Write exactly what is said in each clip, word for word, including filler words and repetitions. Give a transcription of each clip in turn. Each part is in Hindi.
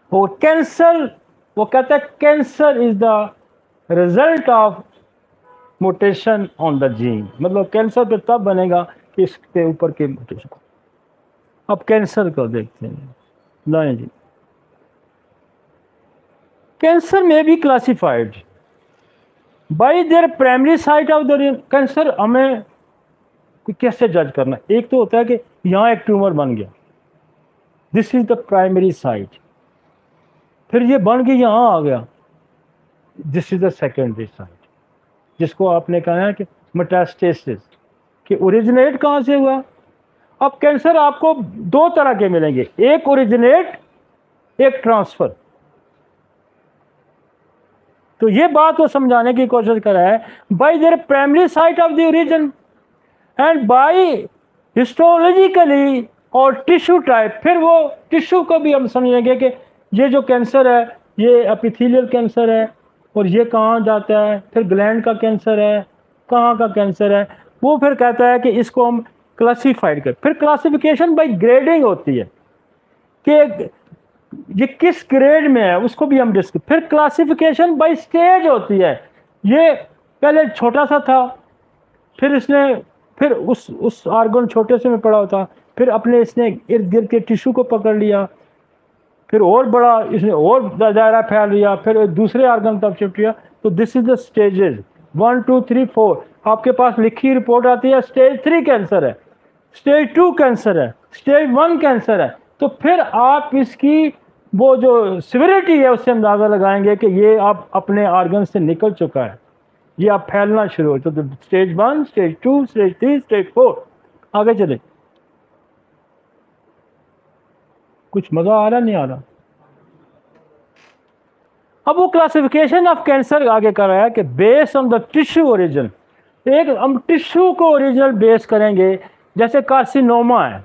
और कैंसर, वो कहता है cancer is the result of mutation on the gene, मतलब कैंसर पे तब बनेगा कि इसके ऊपर के म्यूटेशन। अब कैंसर को देखते हैं, लाएं जी। कैंसर में be classified by their primary site of the cancer. हमें कैसे जज करना, एक तो होता है कि यहाँ एक ट्यूमर बन गया, this is the primary site, फिर ये बन के यहाँ आ गया, this is the secondary site, जिसको आपने कहा है कि मेटास्टेसिस, कि ओरिजिनेट कहाँ से हुआ। अब कैंसर आपको दो तरह के मिलेंगे, एक ओरिजिनेट, एक ट्रांसफर। तो ये बात को समझाने की कोशिश कर रहा है, by their primary site of the origin and by histologically और टिश्यू टाइप। फिर वो टिश्यू को भी हम समझेंगे कि ये जो कैंसर है ये एपिथेलियल कैंसर है, और ये कहाँ जाता है, फिर ग्लैंड का कैंसर है, कहाँ का कैंसर है, वो फिर कहता है कि इसको हम क्लासीफाइड कर। फिर क्लासिफिकेशन बाय ग्रेडिंग होती है कि ये किस ग्रेड में है, उसको भी हम डिस्कस। फिर क्लासिफिकेशन बाय स्टेज होती है, ये पहले छोटा सा था, फिर इसने फिर उस उस आर्गन छोटे से में पड़ा होता, फिर अपने इसने इर्द गिर्द के टिश्यू को पकड़ लिया, फिर और बड़ा इसने और दायरा फैल लिया, फिर दूसरे आर्गन तक शिफ्ट किया। तो this is the stages, one two three four. आपके पास लिखी रिपोर्ट आती है स्टेज थ्री कैंसर है, स्टेज टू कैंसर है, स्टेज वन कैंसर है। तो फिर आप इसकी वो जो सिविरिटी है उससे अंदाज़ा लगाएंगे कि ये आप अपने आर्गन से निकल चुका है, ये आप फैलना शुरू हो। तो stage one, stage two, stage three, stage four, आगे चले। कुछ मजा आ रहा नहीं आ रहा। अब वो क्लासिफिकेशन ऑफ कैंसर आगे कर रहा है कि based on the tissue origin, एक हम टिश्यू को ओरिजिनल बेस करेंगे, जैसे कार्सिनोमा है,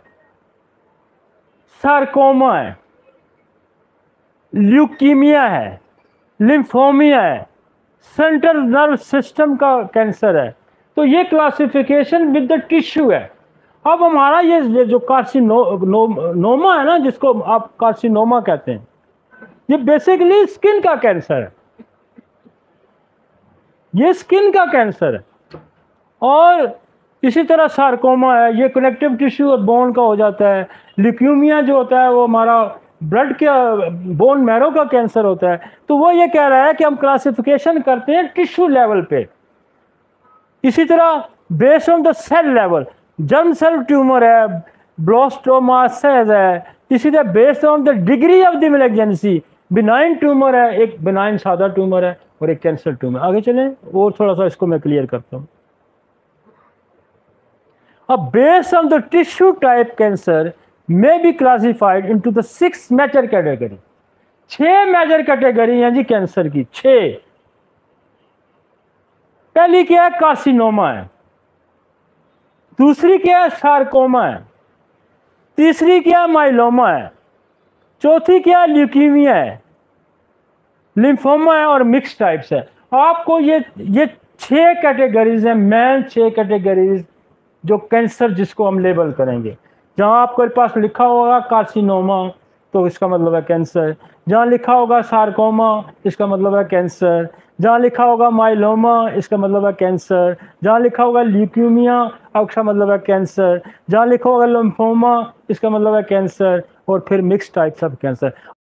सार्कोमा है, ल्यूकीमिया है, लिम्फोमिया है, सेंट्रल नर्व सिस्टम का कैंसर है। तो ये क्लासिफिकेशन विद द टिश्यू है। अब हमारा ये जो कार्सिनोमा है ना, जिसको आप कार्सिनोमा कहते हैं, ये बेसिकली स्किन का कैंसर है, ये स्किन का कैंसर है। और इसी तरह सार्कोमा है, ये कनेक्टिव टिश्यू और बोन का हो जाता है। ल्यूकीमिया जो होता है वो हमारा ब्लड के बोन मैरो का कैंसर होता है। तो वो ये कह रहा है कि हम क्लासिफिकेशन करते हैं टिश्यू लेवल पे। इसी तरह based on the cell level, germ cell tumour है, ब्लोस्टोमा सेज है। इसी तरह based on the degree of the malignancy, benign tumour है, एक बिनाइन सादा ट्यूमर है और एक कैंसर ट्यूमर। आगे चलें और थोड़ा सा इसको मैं क्लियर करता हूँ। अब based on the tissue type cancer may be classified into the six major category। छह मेजर कैटेगरी हैं जी कैंसर की, छह। पहली क्या है, कार्सिनोमा है, दूसरी क्या है, सार्कोमा है, तीसरी क्या है, माइलोमा है, चौथी क्या है, ल्यूकीमिया है, लिम्फोमा है और मिक्स टाइप्स है। आपको ये ये छह कैटेगरीज हैं, मेन छह कैटेगरीज जो कैंसर जिसको हम लेबल करेंगे। जहाँ आपके पास लिखा होगा कार्सिनोमा तो इसका मतलब है कैंसर, जहाँ लिखा होगा सार्कोमा इसका मतलब है कैंसर, जहाँ लिखा होगा माइलोमा इसका मतलब है कैंसर, जहाँ लिखा होगा ल्यूकीमिया इसका मतलब है कैंसर, जहाँ लिखा होगा लिम्फोमा इसका मतलब है कैंसर, और फिर मिक्स टाइप्स ऑफ कैंसर।